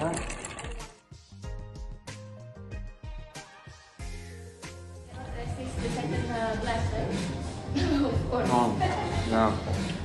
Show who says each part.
Speaker 1: that.
Speaker 2: This is the second glass, right? Of course.
Speaker 1: Oh, yeah.